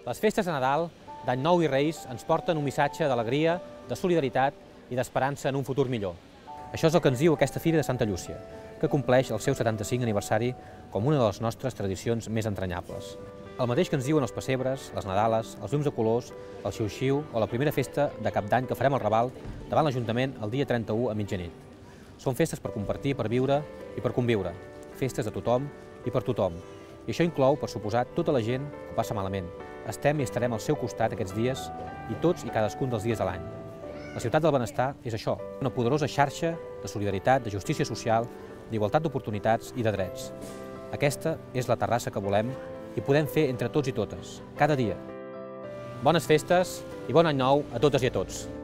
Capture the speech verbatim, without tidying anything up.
Les festes de Nadal, d'Any Nou i Reis, ens porten un missatge d'alegria, de solidaritat i d'esperança en un futur millor. Això és el que ens diu aquesta Fira de Santa Llúcia, que compleix el seu setanta-cinc aniversari com una de les nostres tradicions més entranyables. El mateix que ens diuen els pessebres, les Nadales, els llums de colors, el xiu-xiu o la primera festa de Cap d'Any que farem al Raval davant l'Ajuntament el dia trenta-u a mitjanit. Són festes per compartir, per viure i per conviure, festes de tothom i per tothom. I això inclou, per suposat, tota la gent que ho passa malament. Estem i estarem al seu costat aquests dies i tots i cadascun dels dies de l'any. La ciutat del benestar és això, una poderosa xarxa de solidaritat, de justícia social, d'igualtat d'oportunitats i de drets. Aquesta és la terrassa que volem i podem fer entre tots i totes, cada dia. Bones festes i bon any nou a totes i a tots.